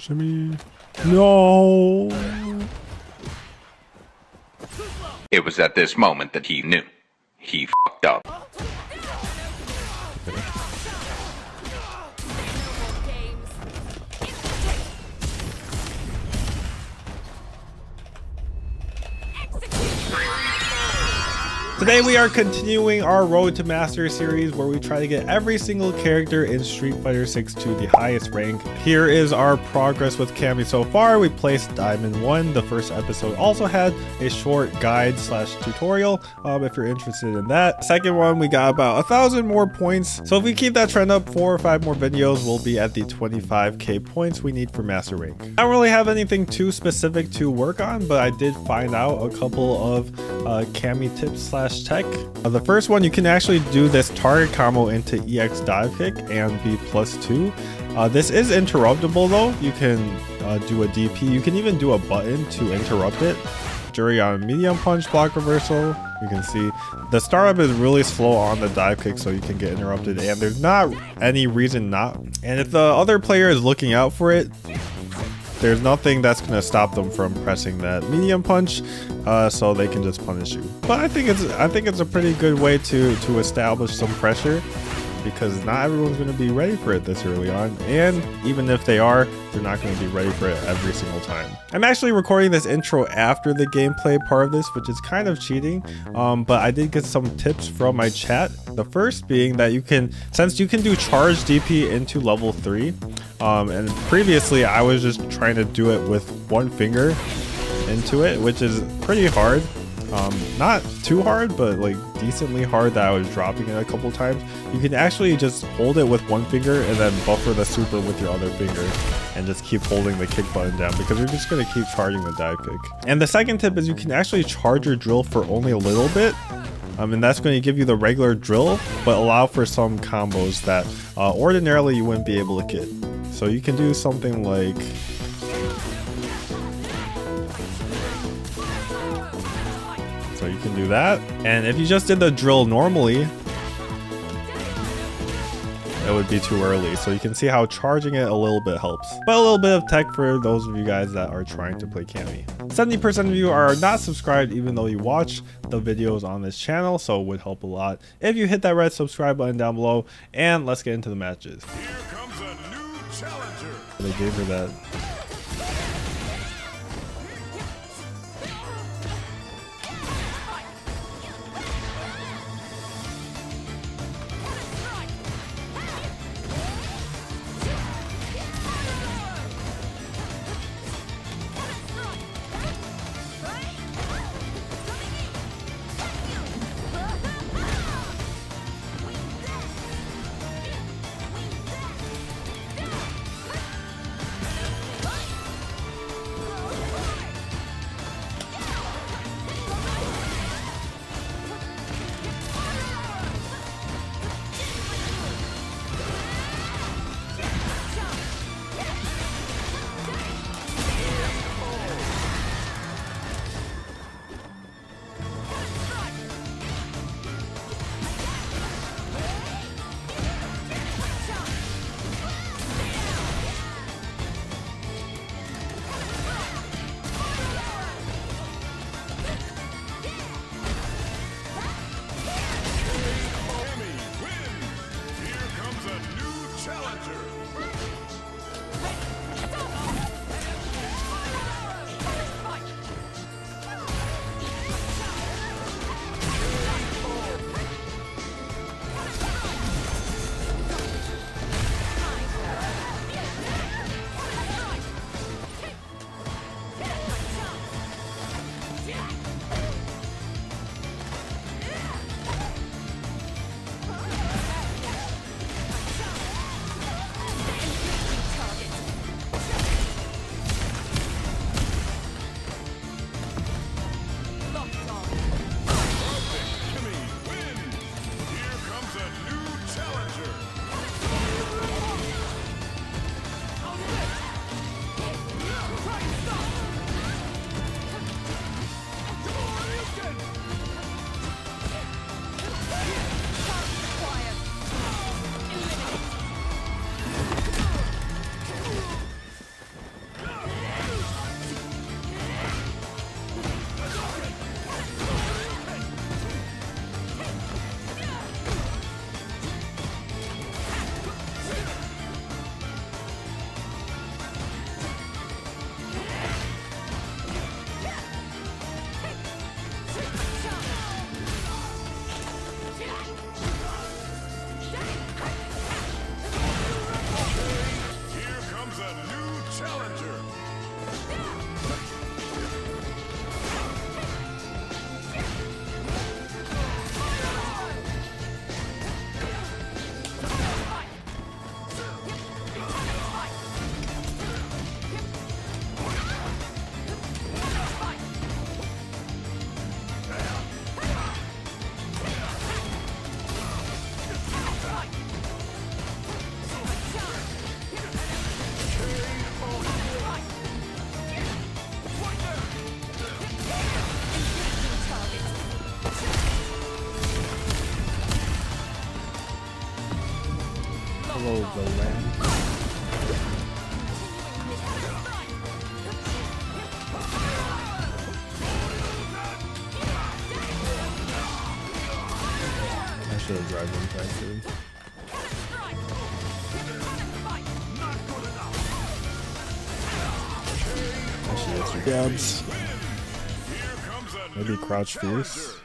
Shimmy. No. It was at this moment that he knew. He fucked up. Today we are continuing our Road to Master series where we try to get every single character in Street Fighter 6 to the highest rank. Here is our progress with Cammy so far. We placed Diamond 1. The first episode also had a short guide slash tutorial if you're interested in that. Second one, we got about 1,000 more points. So if we keep that trend up 4 or 5 more videos, we'll be at the 25k points we need for Master rank. I don't really have anything too specific to work on, but I did find out a couple of Cammy tips slash tech. The first one, you can actually do this target combo into EX dive kick and be +2. This is interruptible though. You can do a DP. You can even do a button to interrupt it. Jury on medium punch, block reversal. You can see the startup is really slow on the dive kick, so you can get interrupted, and there's not any reason not. And if the other player is looking out for it, there's nothing that's going to stop them from pressing that medium punch, so they can just punish you. But I think it's a pretty good way to establish some pressure, because not everyone's going to be ready for it this early on, and even if they are, they're not going to be ready for it every single time. I'm actually recording this intro after the gameplay part of this, which is kind of cheating, but I did get some tips from my chat. The first being that since you can do charge DP into level 3, and previously I was just trying to do it with one finger into it, which is pretty hard. Not too hard, but like decently hard that I was dropping it a couple times. You can actually just hold it with one finger and then buffer the super with your other finger and just keep holding the kick button down, because you're just going to keep charging the dive kick. And the second tip is you can actually charge your drill for only a little bit. And that's going to give you the regular drill, but allow for some combos that ordinarily you wouldn't be able to get. So you can do something like... So you can do that, and if you just did the drill normally, it would be too early. So you can see how charging it a little bit helps. But a little bit of tech for those of you guys that are trying to play Cammy. 70% of you are not subscribed even though you watch the videos on this channel, so it would help a lot if you hit that red subscribe button down below. And let's get into the matches. Here comes a new challenger. They gave her that. challenger. Hello, the land. I should have driven him faster. I should get some grabs. Maybe crouch fierce.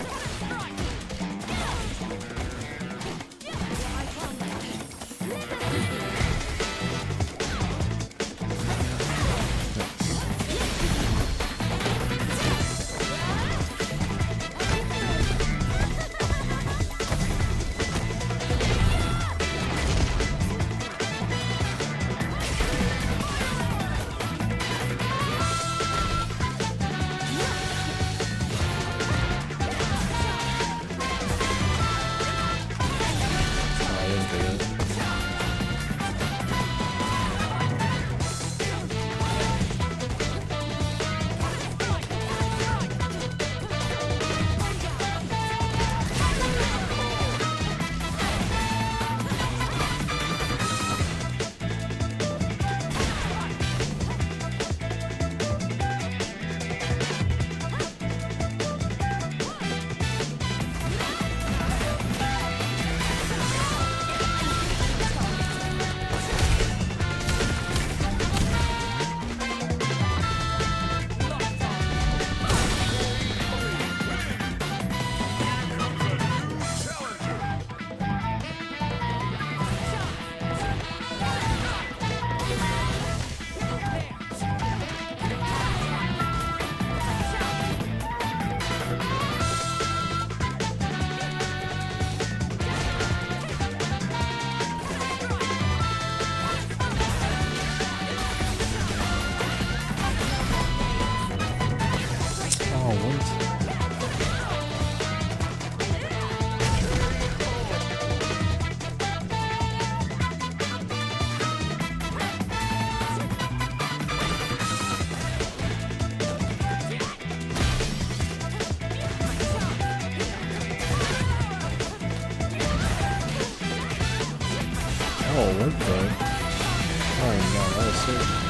Oh, what the? Oh no, that was sick.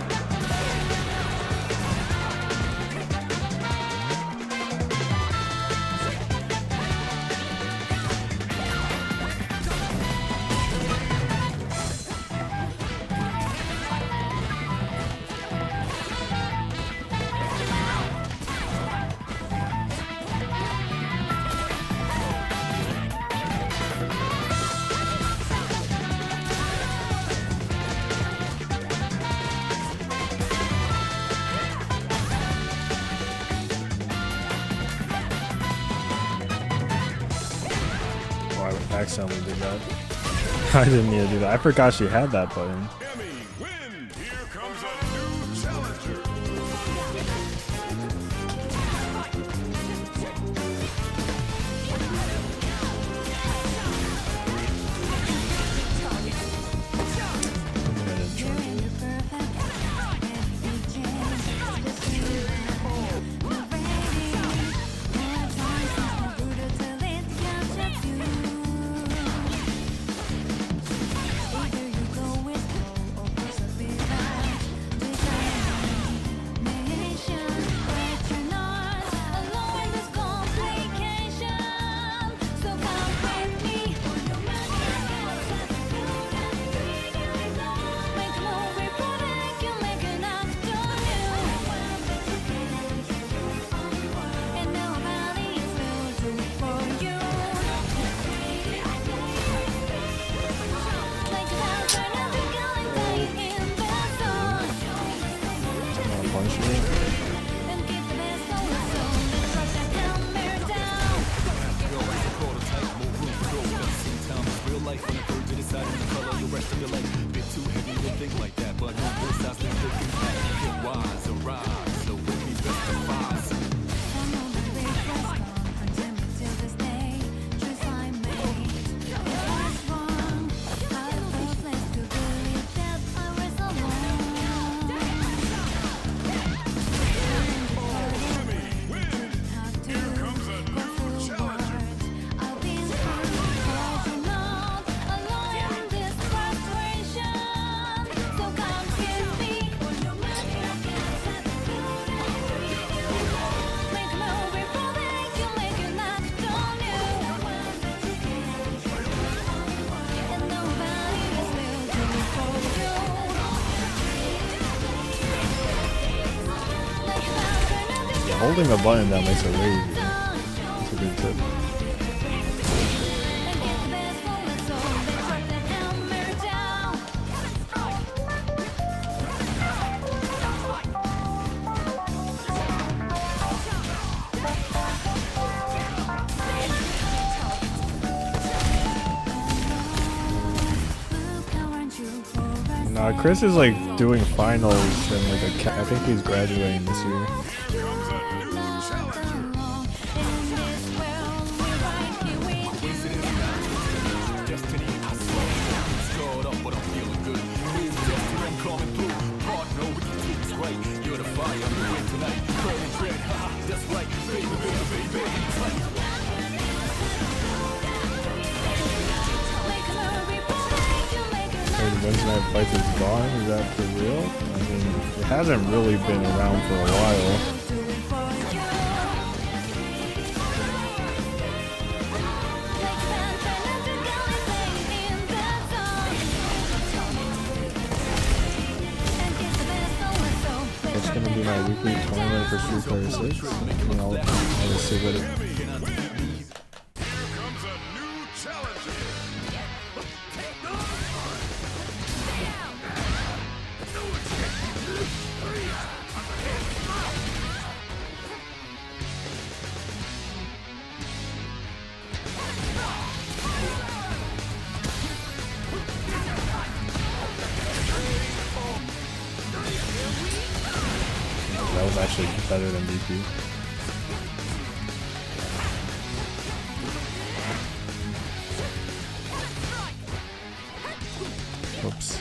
I accidentally did that. I didn't mean to do that. I forgot she had that button. Cammy, win! Here comes a new challenger. punching it. Holding the button down makes it way easier. That's a good tip. Nah, Chris is like doing finals and like I think he's graduating this year. Wednesday Night Fights is gone? Is that for real? I mean, it hasn't really been around for a while. It's gonna be my weekly tournament for Street Fighter 6. And I'll just see what it. That was actually better than BP. Oops.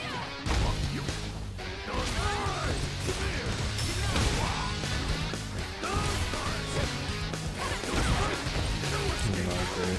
Not great.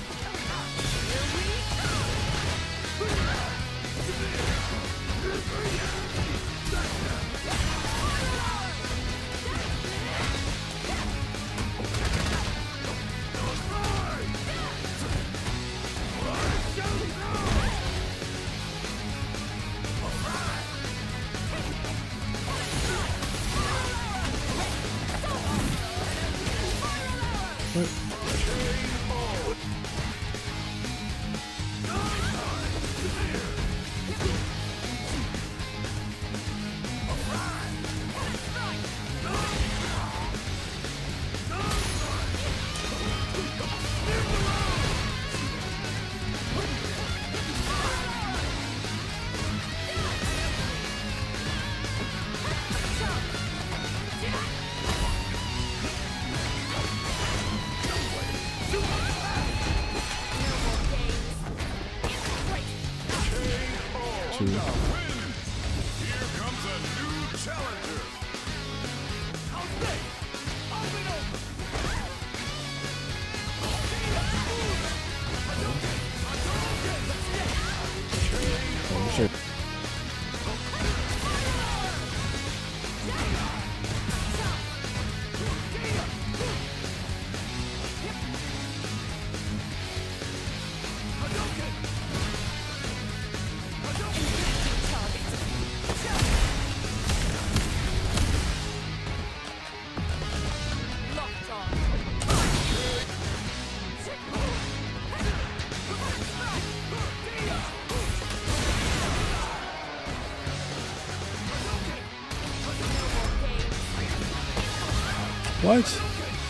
What?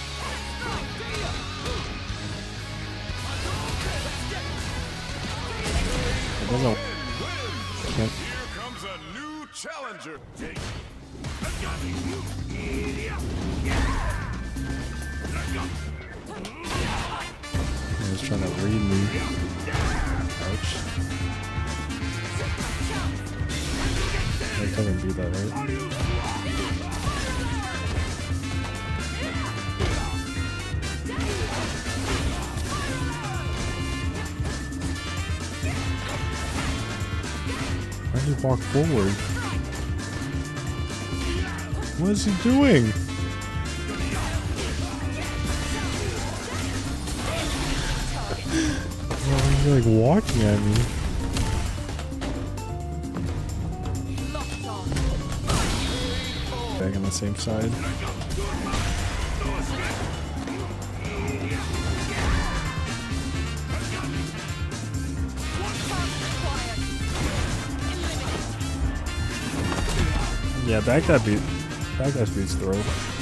It doesn't. Can't. Here comes a new challenger. He was trying to read me. Ouch. I couldn't beat that, right? Why did he walk forward? What is he doing? Oh, he's like walking at me. Back on the same side. Yeah, back that beats throw.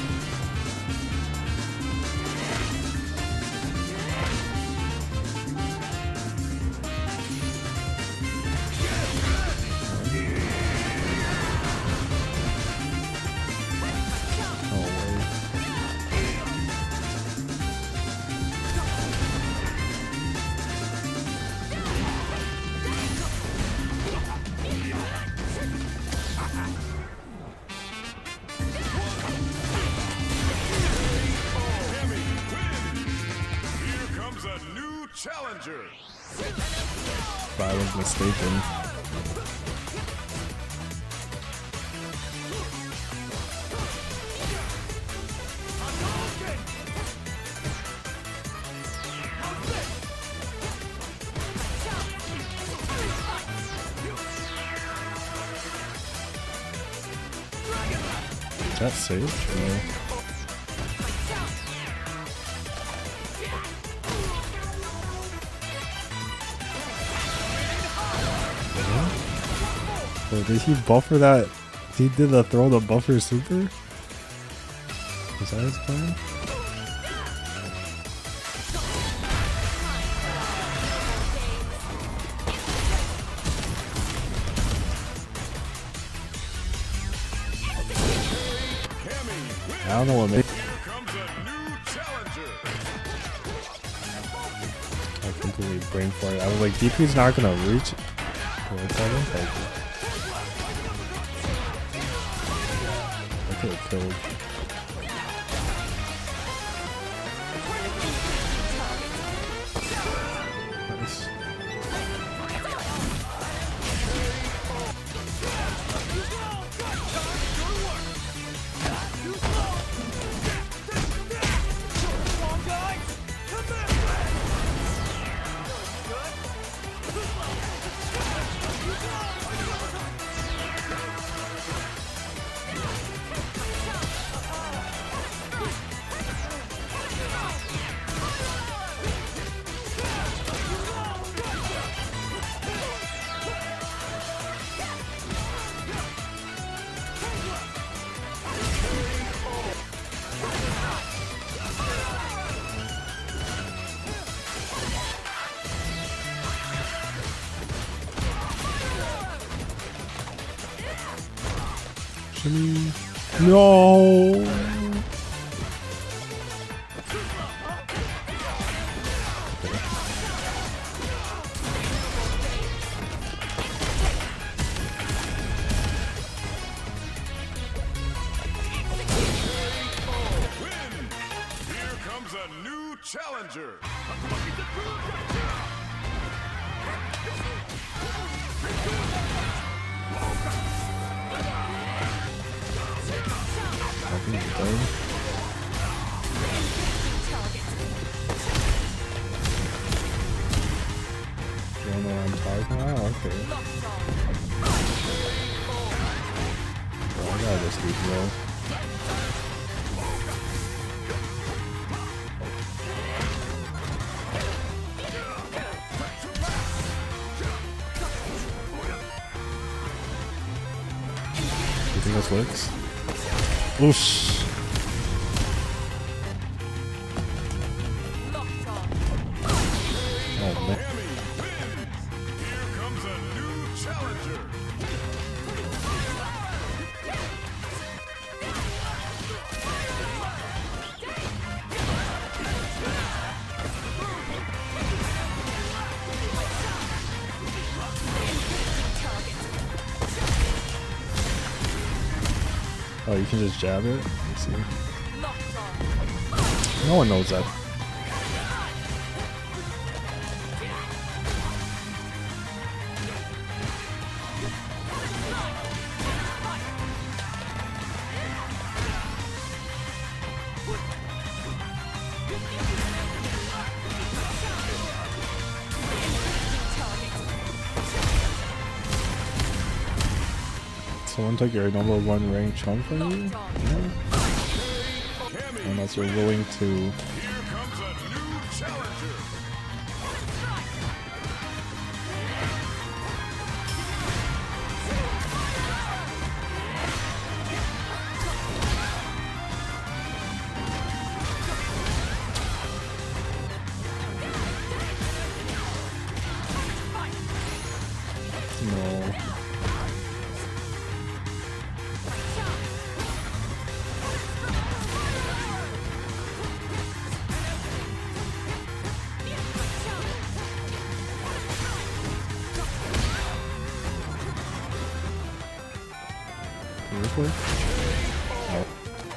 Challenger. If I was mistaken. Is that safe? No. So did he buffer that? He did the throw the buffer super? Was that his plan? I don't know what made. I completely brain farted. I was like, DP's not gonna reach. I could have killed. Nice. No. Here comes a new challenger. You don't know what I'm talking about? Okay. Well, I gotta just leave low. You think this works? Oosh. Oh, you can just jab it? Let's see. No one knows that. Someone took your number 1 ranked Chun from you? Yeah. Unless you're willing to. Here comes a new challenger. No. Seriously? No.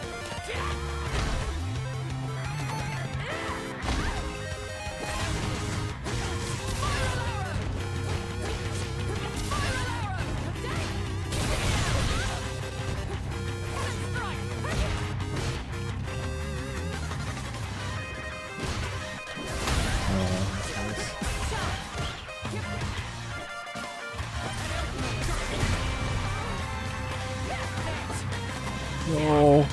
No.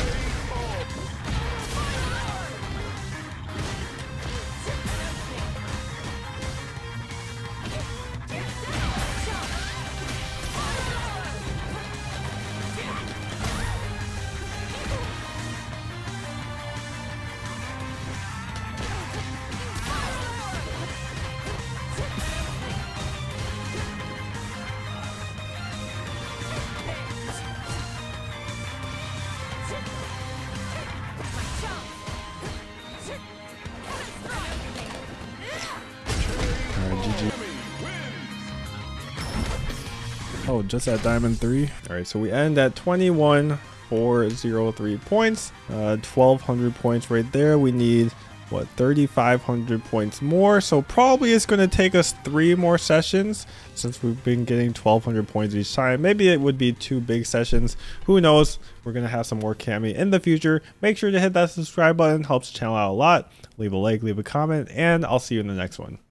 GG. Oh, just at Diamond 3. Alright, so we end at 21,403 points. 1,200 points right there. We need, what, 3,500 points more. So probably it's going to take us 3 more sessions since we've been getting 1,200 points each time. Maybe it would be 2 big sessions. Who knows? We're going to have some more Cammy in the future. Make sure to hit that subscribe button. Helps the channel out a lot. Leave a like, leave a comment, and I'll see you in the next one.